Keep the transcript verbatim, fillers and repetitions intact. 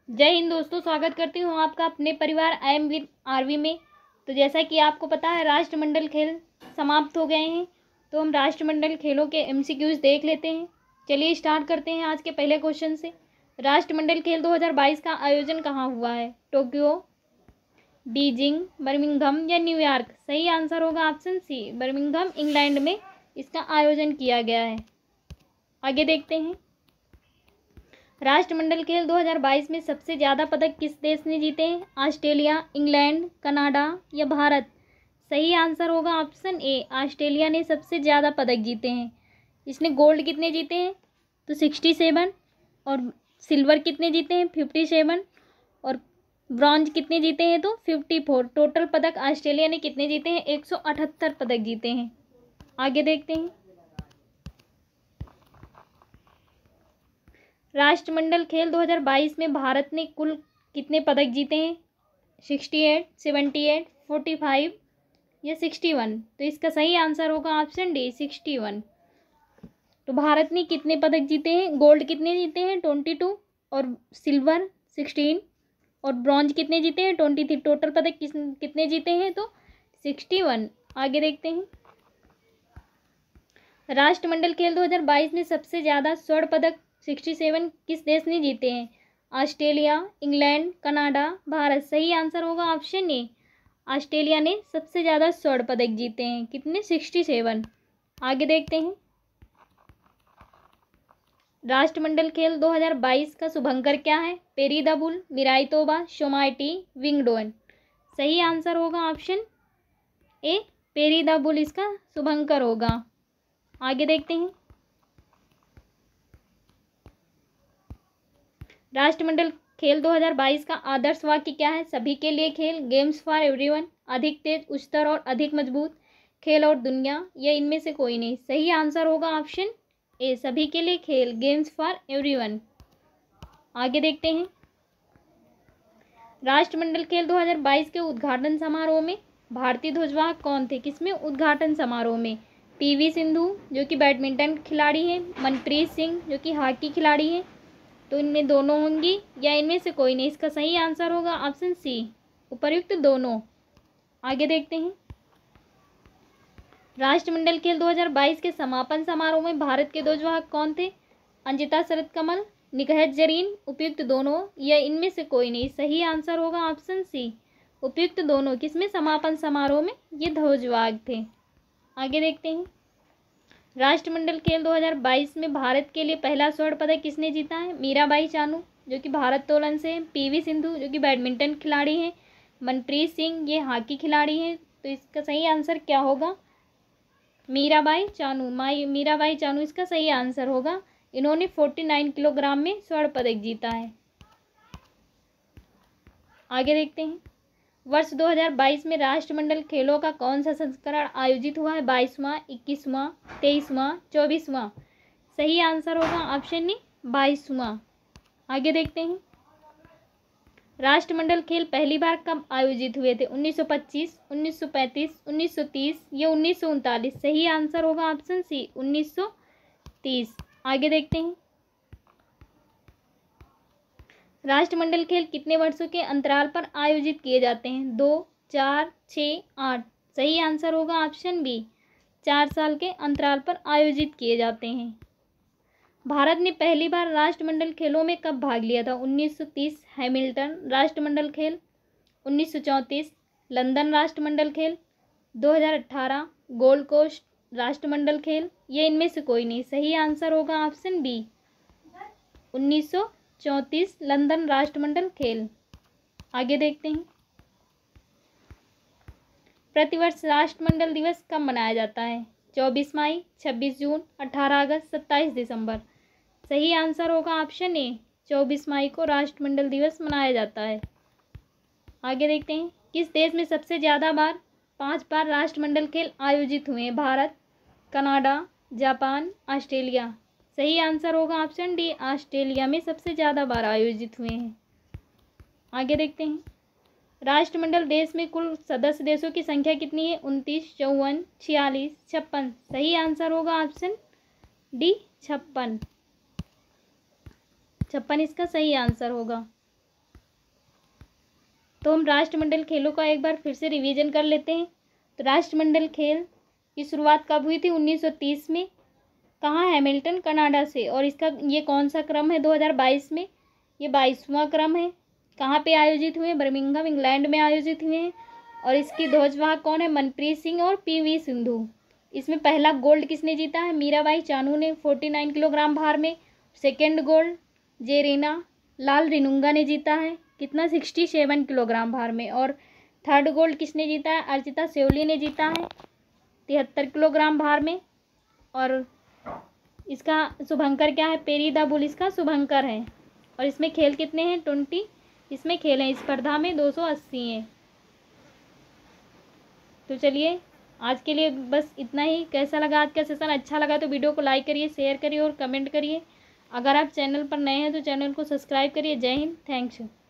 जय हिंद दोस्तों, स्वागत करती हूँ आपका अपने परिवार आई एम विद आरवी में। तो जैसा कि आपको पता है, राष्ट्रमंडल खेल समाप्त हो गए हैं। तो हम राष्ट्रमंडल खेलों के एमसीक्यूज देख लेते हैं। चलिए स्टार्ट करते हैं आज के पहले क्वेश्चन से। राष्ट्रमंडल खेल दो हज़ार बाईस का आयोजन कहाँ हुआ है? टोक्यो, बीजिंग, बर्मिंघम या न्यूयॉर्क? सही आंसर होगा ऑप्शन सी, बर्मिंघम, इंग्लैंड में इसका आयोजन किया गया है। आगे देखते हैं। राष्ट्रमंडल खेल दो हज़ार बाईस में सबसे ज़्यादा पदक किस देश ने जीते हैं? ऑस्ट्रेलिया, इंग्लैंड, कनाडा या भारत? सही आंसर होगा ऑप्शन ए, ऑस्ट्रेलिया ने सबसे ज़्यादा पदक जीते हैं। इसने गोल्ड कितने जीते हैं? तो सिक्सटी सेवन। और सिल्वर कितने जीते हैं? Fifty seven. और ब्रॉन्ज कितने जीते हैं? तो फिफ्टी फोर। टोटल पदक ऑस्ट्रेलिया ने कितने जीते हैं? एक सौ अठहत्तर पदक जीते हैं। आगे देखते हैं। राष्ट्रमंडल खेल दो हज़ार बाईस में भारत ने कुल कितने पदक जीते हैं? Sixty eight, seventy eight, forty five या सिक्सटी वन? तो इसका सही आंसर होगा ऑप्शन डी, सिक्सटी वन। तो भारत ने कितने पदक जीते हैं? गोल्ड कितने जीते हैं? Twenty two. और सिल्वर सिक्सटीन। और ब्रॉन्ज कितने जीते हैं? Twenty three. टोटल पदक किस कितने जीते हैं? तो सिक्सटी वन। आगे देखते हैं। राष्ट्रमंडल खेल दो हज़ार बाईस में सबसे ज़्यादा स्वर्ण पदक सिक्सटी सेवन किस देश ने जीते हैं? Australia, England, Canada, Bharat? सही आंसर होगा ऑप्शन ए, ऑस्ट्रेलिया ने सबसे ज़्यादा स्वर्ण पदक जीते हैं। कितने? Sixty seven. आगे देखते हैं। राष्ट्रमंडल खेल दो हज़ार बाईस का शुभंकर क्या है? पेरीदा बुल, मिराई तोबा, शोमाइटी, विंगडोन? सही आंसर होगा ऑप्शन ए, पेरीदा बुल इसका शुभंकर होगा। आगे देखते हैं। राष्ट्रमंडल खेल दो हज़ार बाईस का आदर्श वाक्य क्या है? सभी के लिए खेल, गेम्स फॉर एवरीवन, अधिक तेज, उच्चतर और अधिक मजबूत, खेल और दुनिया, या इनमें से कोई नहीं? सही आंसर होगा ऑप्शन ए, सभी के लिए खेल, गेम्स फॉर एवरीवन। आगे देखते हैं। राष्ट्रमंडल खेल दो हज़ार बाईस के उद्घाटन समारोह में भारतीय ध्वजवाहक कौन थे? किसमें उद्घाटन समारोह में? पीवी सिंधु जो कि बैडमिंटन खिलाड़ी हैं, मनप्रीत सिंह जो कि हॉकी खिलाड़ी हैं? तो इनमें दोनों होंगी या इनमें से कोई नहीं? इसका सही आंसर होगा ऑप्शन सी, उपर्युक्त दोनों। आगे देखते हैं। राष्ट्रमंडल खेल दो हज़ार बाईस के समापन समारोह में भारत के ध्वजवाहक कौन थे? अंजिता शरद कमल, निकहत जरीन, उपयुक्त दोनों, या इनमें से कोई नहीं? सही आंसर होगा ऑप्शन सी, उपयुक्त दोनों। किसमें? समापन समारोह में ये ध्वजवाहक थे। आगे देखते हैं। राष्ट्रमंडल खेल दो हज़ार बाईस में भारत के लिए पहला स्वर्ण पदक किसने जीता है? मीराबाई चानू जो कि भारोत्तोलन से, पीवी सिंधु जो कि बैडमिंटन खिलाड़ी हैं, मनप्रीत सिंह ये हॉकी खिलाड़ी हैं। तो इसका सही आंसर क्या होगा? मीराबाई चानू। माई मीराबाई चानू इसका सही आंसर होगा। इन्होंने उनचास किलोग्राम में स्वर्ण पदक जीता है। आगे देखते हैं। वर्ष दो हज़ार बाईस में राष्ट्रमंडल खेलों का कौन सा संस्करण आयोजित हुआ है? बाईसवां, इक्कीसवां, तेईसवां, चौबीसवां? सही आंसर होगा ऑप्शन ए, बाईसवां। आगे देखते हैं। राष्ट्रमंडल खेल पहली बार कब आयोजित हुए थे? उन्नीस सौ पच्चीस, उन्नीस सौ पैंतीस, उन्नीस सौ तीस या उन्नीस सौ उनतालीस? सही आंसर होगा ऑप्शन सी, उन्नीस सौ तीस। आगे देखते हैं। राष्ट्रमंडल खेल कितने वर्षों के अंतराल पर आयोजित किए जाते हैं? दो, चार, छः, आठ? सही आंसर होगा ऑप्शन बी, चार साल के अंतराल पर आयोजित किए जाते हैं। भारत ने पहली बार राष्ट्रमंडल खेलों में कब भाग लिया था? उन्नीस सौ तीस हैमिल्टन राष्ट्रमंडल खेल, उन्नीस सौ चौंतीस लंदन राष्ट्रमंडल खेल, दो हज़ार अठारह गोल्ड कोस्ट राष्ट्रमंडल खेल, या इनमें से कोई नहीं? सही आंसर होगा ऑप्शन बी, उन्नीस सौ चौंतीस लंदन राष्ट्रमंडल खेल। आगे देखते हैं। प्रतिवर्ष राष्ट्रमंडल दिवस कब मनाया जाता है? चौबीस मई, छब्बीस जून, अठारह अगस्त, सत्ताईस दिसंबर? सही आंसर होगा ऑप्शन ए, चौबीस मई को राष्ट्रमंडल दिवस मनाया जाता है। आगे देखते हैं। किस देश में सबसे ज़्यादा बार पांच बार राष्ट्रमंडल खेल आयोजित हुए हैं? Bharat, Canada, Japan, Australia? सही आंसर होगा ऑप्शन डी, ऑस्ट्रेलिया में सबसे ज़्यादा बार आयोजित हुए हैं। आगे देखते हैं। राष्ट्रमंडल देश में कुल सदस्य देशों की संख्या कितनी है? उनतीस, चौवन, छियालीस, छप्पन? सही आंसर होगा ऑप्शन डी, छप्पन। छप्पन इसका सही आंसर होगा। तो हम राष्ट्रमंडल खेलों का एक बार फिर से रिवीजन कर लेते हैं। तो राष्ट्रमंडल खेल की शुरुआत कब हुई थी? उन्नीस सौ तीस में। कहाँ? हैमिल्टन, कनाडा से। और इसका ये कौन सा क्रम है? दो हज़ार बाईस में ये बाईसवां क्रम है। कहाँ पे आयोजित हुए? बर्मिंघम, इंग्लैंड में आयोजित हुए हैं। और इसकी ध्वजवाहक कौन है? मनप्रीत सिंह और पीवी सिंधु। इसमें पहला गोल्ड किसने जीता है? मीराबाई चानू ने उनचास किलोग्राम भार में। सेकंड गोल्ड जेरेना लाल रिनुंगा ने जीता है। कितना? सड़सठ किलोग्राम भार में। और थर्ड गोल्ड किसने जीता है? अर्चिता सेवली ने जीता है तिहत्तर किलोग्राम भार में। और इसका शुभंकर क्या है? पेरी द बुल इसका शुभंकर है। और इसमें खेल कितने हैं? ट्वेंटी इसमें खेल हैं। स्पर्धा में दो सौ अस्सी हैं। तो चलिए आज के लिए बस इतना ही। कैसा लगा आज का सेशन? अच्छा लगा तो वीडियो को लाइक करिए, शेयर करिए और कमेंट करिए। अगर आप चैनल पर नए हैं तो चैनल को सब्सक्राइब करिए। जय हिंद, थैंक्स।